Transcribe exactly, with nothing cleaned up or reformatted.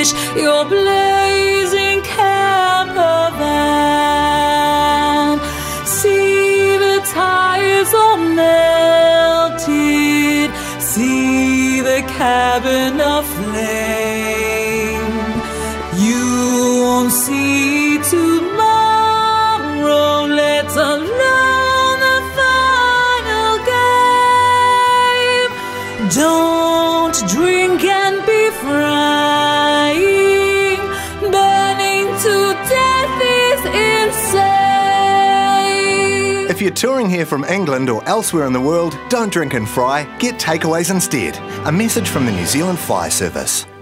unleash your blazing camper van. See the tires all melted, see the cabin aflame. You won't see tomorrow, let alone the final game. Don't drink and be frying, burning to death is insane. If you're touring here from England or elsewhere in the world, don't drink and fry, get takeaways instead. A message from the New Zealand Fire Service.